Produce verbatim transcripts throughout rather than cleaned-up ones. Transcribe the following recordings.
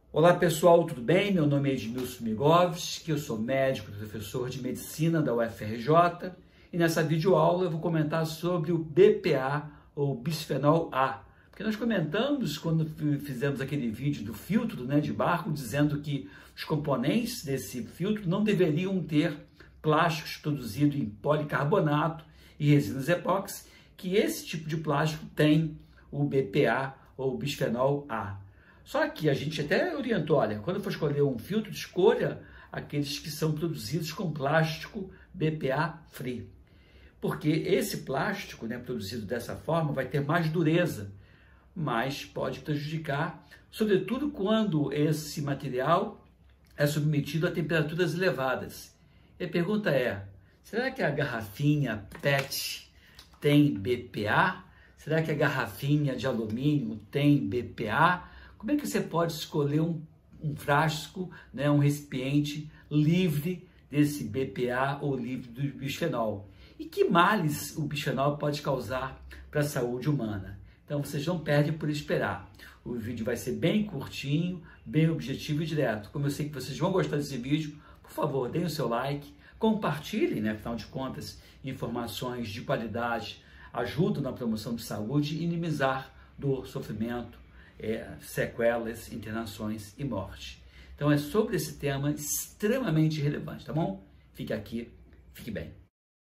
Olá pessoal, tudo bem? Meu nome é Edmilson Migovski, eu sou médico e professor de medicina da U F R J e nessa videoaula eu vou comentar sobre o B P A ou bisfenol A. Porque nós comentamos quando fizemos aquele vídeo do filtro, né, de barco, dizendo que os componentes desse filtro não deveriam ter plásticos produzidos em policarbonato e resinas epóxi, que esse tipo de plástico tem o B P A ou bisfenol A. Só que a gente até orientou, olha, quando for escolher um filtro, escolha aqueles que são produzidos com plástico B P A free. Porque esse plástico, né, produzido dessa forma, vai ter mais dureza, mas pode prejudicar, sobretudo quando esse material é submetido a temperaturas elevadas. E a pergunta é, será que a garrafinha P E T tem B P A? Será que a garrafinha de alumínio tem B P A? Como é que você pode escolher um, um frasco, né, um recipiente livre desse B P A ou livre do bisfenol? E que males o bisfenol pode causar para a saúde humana? Então vocês não perdem por esperar. O vídeo vai ser bem curtinho, bem objetivo e direto. Como eu sei que vocês vão gostar desse vídeo, por favor, deem o seu like, compartilhem, né, afinal de contas, informações de qualidade ajudam na promoção de saúde e minimizar dor, sofrimento, É, sequelas, internações e morte. Então é sobre esse tema extremamente relevante, tá bom? Fique aqui, fique bem.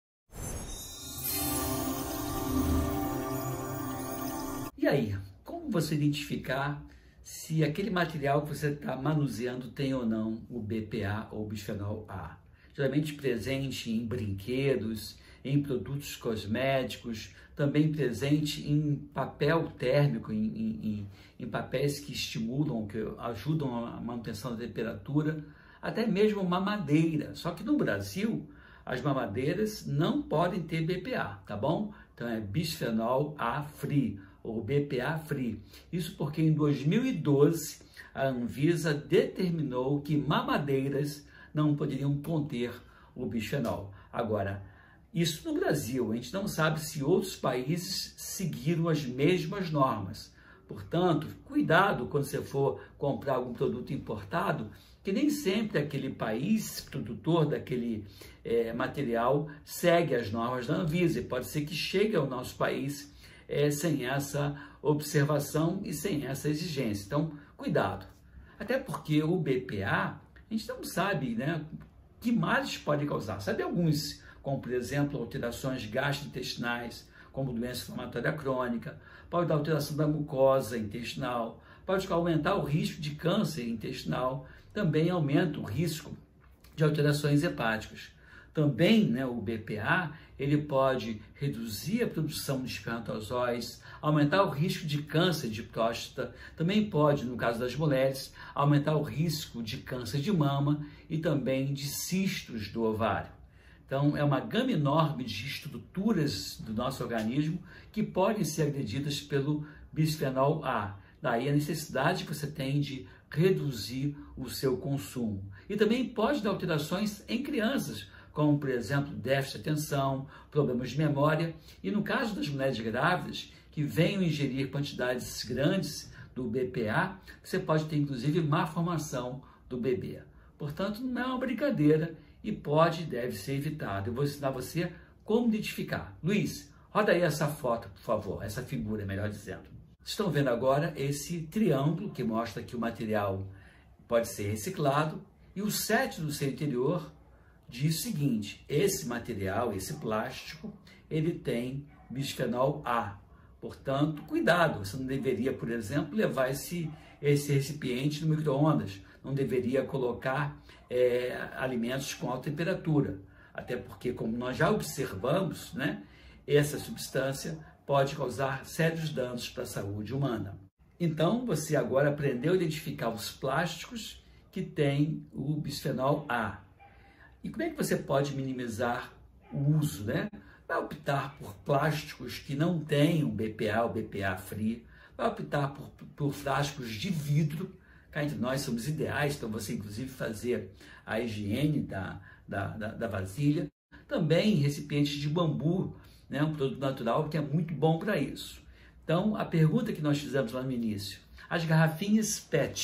E aí, como você identificar se aquele material que você está manuseando tem ou não o B P A ou bisfenol A? Geralmente presente em brinquedos, em produtos cosméticos, também presente em papel térmico, em, em, em papéis que estimulam, que ajudam a manutenção da temperatura, até mesmo mamadeira. Só que no Brasil, as mamadeiras não podem ter B P A, tá bom? Então é bisfenol A free ou B P A free. Isso porque em dois mil e doze a Anvisa determinou que mamadeiras não poderiam conter o bisfenol. Agora, isso no Brasil, a gente não sabe se outros países seguiram as mesmas normas. Portanto, cuidado quando você for comprar algum produto importado, que nem sempre aquele país produtor daquele é, material segue as normas da Anvisa. E pode ser que chegue ao nosso país é, sem essa observação e sem essa exigência. Então, cuidado. Até porque o B P A, a gente não sabe, né, que males pode causar. Sabe alguns, como por exemplo alterações gastrointestinais, como doença inflamatória crônica, pode dar alteração da mucosa intestinal, pode aumentar o risco de câncer intestinal, também aumenta o risco de alterações hepáticas. Também, né, o B P A, ele pode reduzir a produção de espermatozoides, aumentar o risco de câncer de próstata, também pode, no caso das mulheres, aumentar o risco de câncer de mama e também de cistos do ovário. Então, é uma gama enorme de estruturas do nosso organismo que podem ser agredidas pelo bisfenol A. Daí a necessidade que você tem de reduzir o seu consumo. E também pode dar alterações em crianças, como, por exemplo, déficit de atenção, problemas de memória. E no caso das mulheres grávidas, que venham ingerir quantidades grandes do B P A, você pode ter, inclusive, má formação do bebê. Portanto, não é uma brincadeira e pode e deve ser evitado. Eu vou ensinar você como identificar. Luiz, roda aí essa foto, por favor, essa figura, melhor dizendo. Vocês estão vendo agora esse triângulo que mostra que o material pode ser reciclado e o set do seu interior diz o seguinte, esse material, esse plástico, ele tem bisfenol A. Portanto, cuidado, você não deveria, por exemplo, levar esse, esse recipiente no micro-ondas, não deveria colocar é, alimentos com alta temperatura, até porque, como nós já observamos, né, essa substância pode causar sérios danos para a saúde humana. Então, você agora aprendeu a identificar os plásticos que têm o bisfenol A. E como é que você pode minimizar o uso, né? Vai optar por plásticos que não tenham B P A ou B P A free, vai optar por, por frascos de vidro, cá entre nós somos ideais, então você inclusive fazer a higiene da, da, da, da vasilha. Também recipientes de bambu, né? Um produto natural que é muito bom para isso. Então, a pergunta que nós fizemos lá no início, as garrafinhas P E T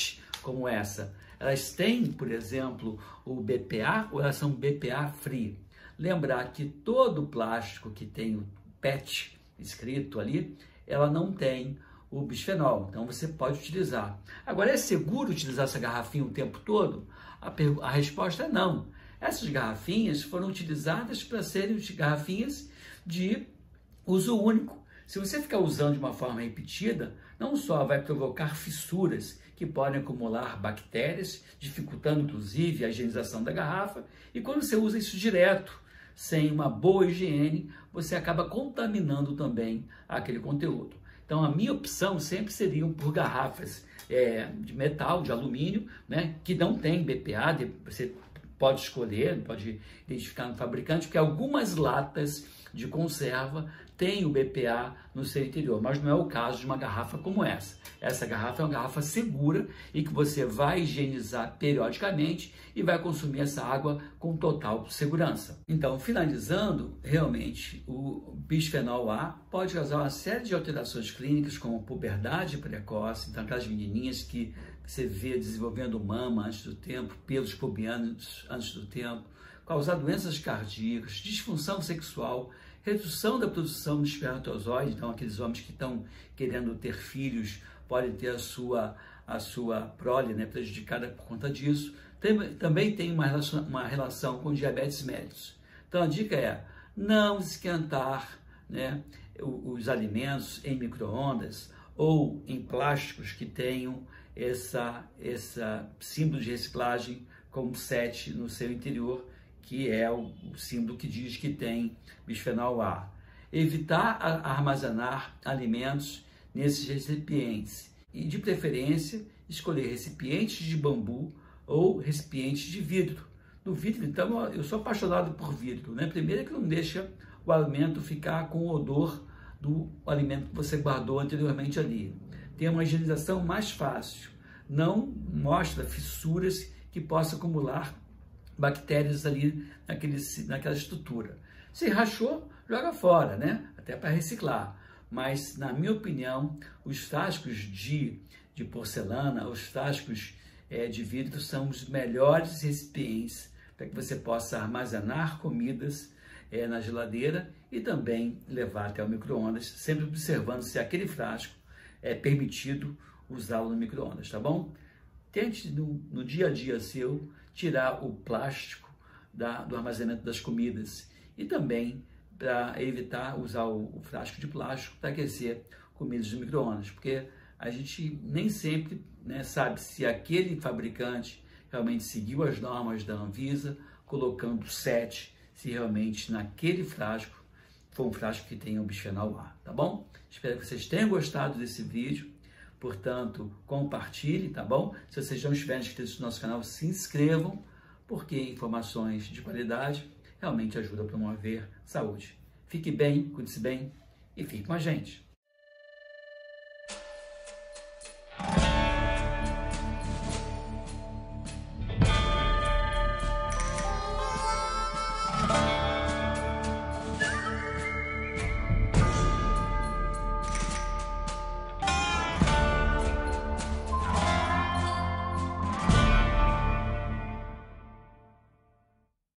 como essa, elas têm, por exemplo, o B P A ou elas são B P A free? Lembrar que todo plástico que tem o P E T escrito ali, ela não tem o bisfenol, então você pode utilizar. Agora, é seguro utilizar essa garrafinha o tempo todo? A, a resposta é não. Essas garrafinhas foram utilizadas para serem garrafinhas de uso único. Se você ficar usando de uma forma repetida, não só vai provocar fissuras que podem acumular bactérias, dificultando inclusive a higienização da garrafa, e quando você usa isso direto, sem uma boa higiene, você acaba contaminando também aquele conteúdo. Então, a minha opção sempre seriam por garrafas é, de metal, de alumínio, né, que não tem B P A, você pode escolher, pode identificar no fabricante, porque algumas latas de conserva têm o B P A no seu interior, mas não é o caso de uma garrafa como essa. Essa garrafa é uma garrafa segura e que você vai higienizar periodicamente e vai consumir essa água com total segurança. Então, finalizando, realmente o bisfenol A pode causar uma série de alterações clínicas, como puberdade precoce, então aquelas menininhas que você vê desenvolvendo mama antes do tempo, pelos pubianos antes do tempo, causar doenças cardíacas, disfunção sexual, redução da produção de espermatozoide, então aqueles homens que estão querendo ter filhos podem ter a sua, a sua prole, né, prejudicada por conta disso. Tem, também tem uma relação, uma relação com diabetes mellitus. Então a dica é não esquentar, né, os, os alimentos em micro-ondas ou em plásticos que tenham essa, essa símbolo de reciclagem como sete no seu interior, que é o, o símbolo que diz que tem bisfenol A. Evitar a, armazenar alimentos nesses recipientes e, de preferência, escolher recipientes de bambu ou recipientes de vidro. No vidro, então, eu sou apaixonado por vidro, né? Primeiro é que não deixa o alimento ficar com o odor do alimento que você guardou anteriormente ali. Tem uma higienização mais fácil, não mostra fissuras que possam acumular bactérias ali naquele, naquela estrutura. Se rachou, joga fora, né? Até para reciclar. Mas, na minha opinião, os frascos de, de porcelana, os frascos é, de vidro são os melhores recipientes para que você possa armazenar comidas é, na geladeira e também levar até o micro-ondas, sempre observando se aquele frasco é permitido usá-lo no micro-ondas, tá bom? Tente no, no dia a dia seu tirar o plástico da, do armazenamento das comidas e também para evitar usar o, o frasco de plástico para aquecer comidas no micro-ondas, porque a gente nem sempre, né, sabe se aquele fabricante realmente seguiu as normas da Anvisa, colocando sete, se realmente naquele frasco for um frasco que tenha o bisfenol A, tá bom? Espero que vocês tenham gostado desse vídeo. Portanto, compartilhe, tá bom? Se vocês não estiverem inscritos no nosso canal, se inscrevam, porque informações de qualidade realmente ajudam a promover saúde. Fique bem, cuide-se bem e fique com a gente.